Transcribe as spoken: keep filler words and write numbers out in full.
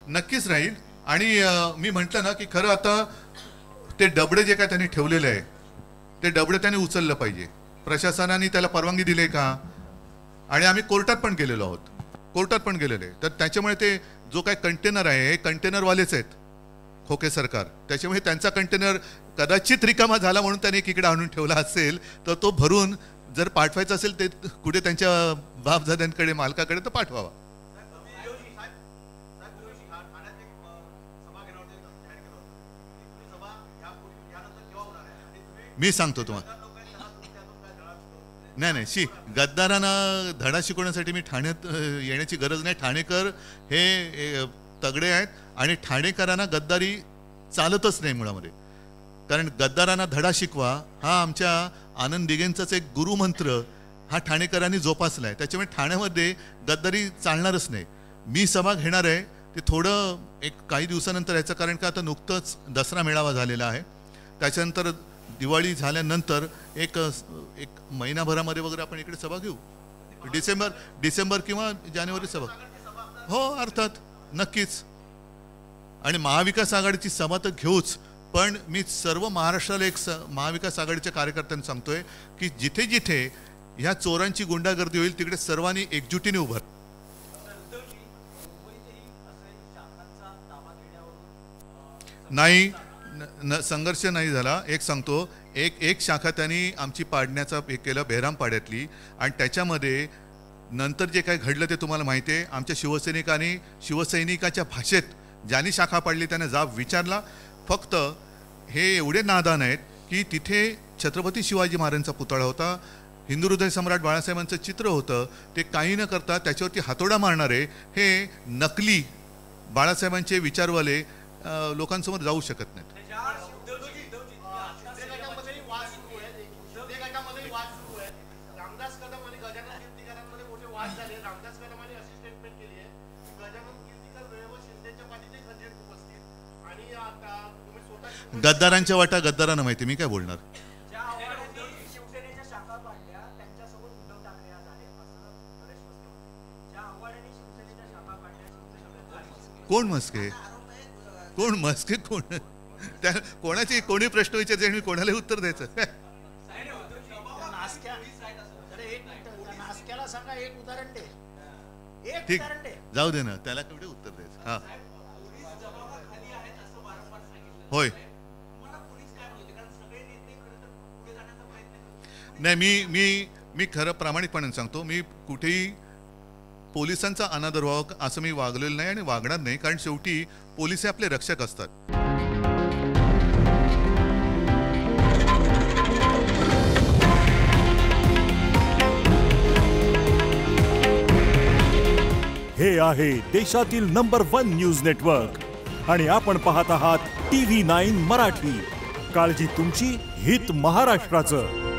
नक्कीच राहील. आणि मी म्हटलं ना की खरं आता ते डबडे जे काय त्यांनी ठेवलेले आहे ते डबडे त्यांनी उचललं पाहिजे. प्रशासनाने त्याला परवानगी दिली का? आणि आम्ही कोर्टात पण गेलेलो आहोत, कोर्टात पण गेलेले. तर त्याच्यामुळे ते जो काय कंटेनर आहे हे कंटेनरवालेच आहेत खोके सरकार. त्याच्यामुळे त्यांचा कंटेनर कदाचित रिकामा झाला म्हणून त्यांनी एकीकडे आणून ठेवला असेल, तर तो भरून जर पाठवायचा असेल ते कुठे त्यांच्या बापजाद्यांकडे मालकाकडे तर पाठवावा. मी सांगतो तुम्हाला. नाही नाही शी गद्दारांना धडा शिकवण्यासाठी मी ठाण्यात येण्याची गरज नाही. ठाणेकर हे तगडे आहेत आणि ठाणेकरांना गद्दारी चालतच नाही मुळामध्ये. कारण गद्दारांना धडा शिकवा हा आमच्या आनंद दिघेंचाच एक गुरुमंत्र हा ठाणेकरांनी जोपासला आहे. त्याच्यामुळे ठाण्यामध्ये गद्दारी चालणारच नाही. मी सभा घेणार आहे ते थोडं एक काही दिवसानंतर याचं, कारण का आता नुकतंच दसरा मेळावा झालेला आहे. त्याच्यानंतर दिवाळी झाल्यानंतर एक एक महिनाभरामध्ये वगैरे आपण इकडे सभा घेऊ. डिसेंबर डिसेंबर किंवा जानेवारी सभा. हो अर्थात नक्कीच. आणि महाविकास आघाडीची सभा तर घेऊच, पण मी सर्व महाराष्ट्राला एक स महाविकास आघाडीच्या कार्यकर्त्यांना सांगतोय की जिथे जिथे ह्या चोरांची गुंडागर्दी होईल तिकडे सर्वांनी एकजुटीने उभं. नाही न संघर्ष नाही झाला. एक सांगतो, एक एक शाखा त्यांनी आमची पाडण्याचा हे केलं बेहरामपाड्यातली, आणि त्याच्यामध्ये नंतर जे काही घडलं ते तुम्हाला माहिती आहे. आमच्या शिवसैनिकांनी शिवसैनिकाच्या भाषेत ज्यांनी शाखा पाडली त्याने जाब विचारला. फक्त हे एवढे नादान आहेत की तिथे छत्रपती शिवाजी महाराजांचा पुतळा होता, हिंदू हृदय सम्राट बाळासाहेबांचं चित्र होतं, ते काही न करता त्याच्यावरती हातोडा मारणारे हे नकली बाळासाहेबांचे विचारवाले लोकांसमोर जाऊ शकत नाहीत. गद्दारांच्या वाटा गद्दारांना माहिती, मी काय बोलणार. कोण मस्के कोण मस्के कोण त्या कोणाची कोणी प्रश्न विचारते आणि कोणाला उत्तर द्यायचं. ठीक जाऊ दे ना, त्याला केवढे उत्तर द्यायचं. हा होय. नाही मी मी मी खरं प्रामाणिकपणे सांगतो, मी कुठेही पोलिसांचा अनादर व्हावा असं मी वागलेलं नाही आणि वागणार नाही. कारण शेवटी पोलीस हे आपले रक्षक असतात. हे आहे देशातील नंबर वन न्यूज नेटवर्क आणि आपण पाहत आहात टीव्ही नाईन मराठी. काळजी तुमची, हित महाराष्ट्राचं.